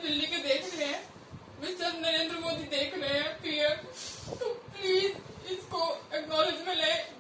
दिल्ली के देख रहे हैं, मिस्टर नरेंद्र मोदी देख रहे हैं पीएम, तो प्लीज इसको एक्नॉलेज में ले।